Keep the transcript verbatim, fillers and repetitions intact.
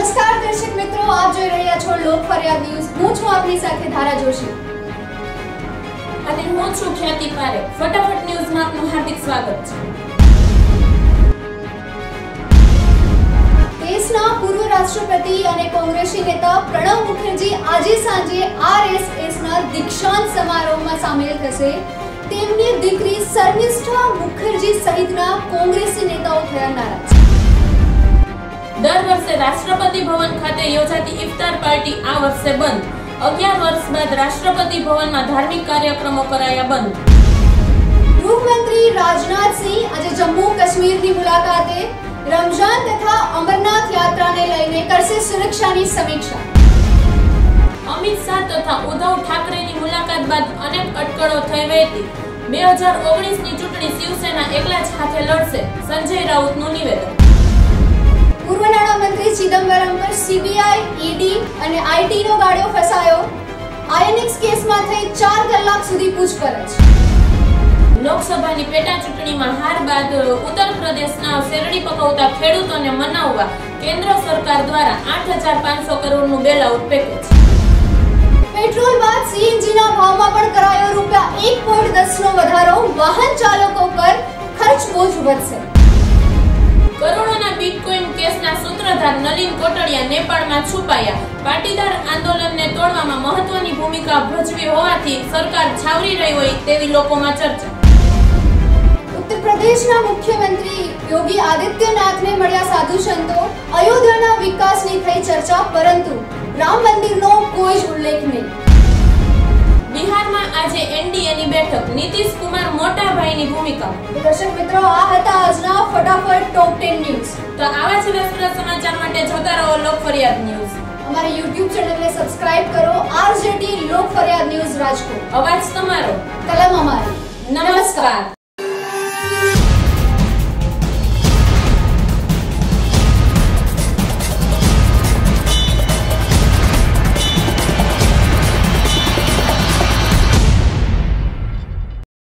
નમસ્કાર દર્શક મિત્રો, આપ જોઈ રહ્યા છો લોક ફરિયાદ ન્યૂઝ। હું છું આપની સાથે ધારા જોશી અને હું છું ખ્યાતિ પારેખ। ફટાફટ ન્યૂઝમાં આપનું હાર્દિક સ્વાગત છે। દેશના પૂર્વ રાષ્ટ્રપતિ અને કોંગ્રેસી નેતા પ્રણવ મુખર્જી આજે સાંજે આરએસએસના દીક્ષાંત સમારોહમાં સામેલ થશે। તેમની દીકરી શર્મિષ્ઠા મુખર્જી સહિતના કોંગ્રેસી નેતાઓ થયા નારાજ। દર વર્ષે રાષ્ટ્રપતિ ભવન ખાતે યોજાતી ઇફતાર પાર્ટી આ વર્ષે બંધ। અગિયાર વર્ષ બાદ રાષ્ટ્રપતિ ભવનમાં ધાર્મિક કાર્યક્રમો કરાયા બંધ। ગૃહમંત્રી રાજનાથ સિંહ આજે જમ્મુ કાશ્મીરની મુલાકાતે રમઝાન તથા અમરનાથ યાત્રાને લઈને કરશે સુરક્ષાની સમીક્ષા। અમિત શાહ તથા ઉદ્ધવ ઠાકરેની મુલાકાત બાદ અનેક અટકળો થઈ વહેતી। બે હજાર ઓગણીસ ની ચૂંટણી શિવસેના એકલા જ હાથે લડશે, સંજય રાઉતનું નિવેદન। પૂર્વ નાણામંત્રી ચિદમ્બરમ પર સીબીઆઈ, ઈડી અને આઈટીનો ગાળો ફસાયો। આઈએનએક્સ કેસમાં થઈ ચાર કલાક સુધી પૂછપરછ। લોકસભાની પેટા ચૂંટણીમાં હાર બાદ ઉત્તર પ્રદેશના શેરડી પકવતા ખેડૂતોને મનાવવા કેન્દ્ર સરકાર દ્વારા આઠ હજાર પાંચસો કરોડનું બેલઆઉટ પેકેજ। પેટ્રોલ બાદ સીએનજીના ભાવમાં પણ કરાયો રૂપિયા એક પોઈન્ટ દસ નો વધારો। વાહન ચાલકો પર ખર્ચ બોજ વધશે। કરોડોના બિટકોઈન કેસના સૂત્રધાર નલિન કોટડિયા નેપાળમાં છુપાયા। પાટીદાર આંદોલનને તોડવામાં મહત્વની ભૂમિકા ભજવી હોવાથી સરકાર છાવરી રહી હોય તેવી લોકોમાં ચર્ચા। ઉત્તર પ્રદેશના મુખ્યમંત્રી યોગી આદિત્યનાથને મળ્યા સાધુ સંતો। અયોધ્યાના વિકાસની થઈ ચર્ચા, પરંતુ રામ મંદિરનો કોઈ જ ઉલ્લેખ નહીં। બિહારમાં આજે એનડીએની બેઠક, નીતિશ કુમાર મોટા ભાઈની ભૂમિકા। દર્શક મિત્રો, આ હતા આજના ફટાફટ ટોપ ટેન ન્યૂઝ। તો આવા જ રસપ્રદ સમાચાર માટે જોતા રહો લોક ફરિયાદ ન્યૂઝ। અમારી યુટ્યુબ ચેનલને સબસ્ક્રાઇબ કરો, આરજેડી લોક ફરિયાદ ન્યૂઝ રાજકોટ। અવાજ તમારો, કલમ અમારી। નમસ્કાર।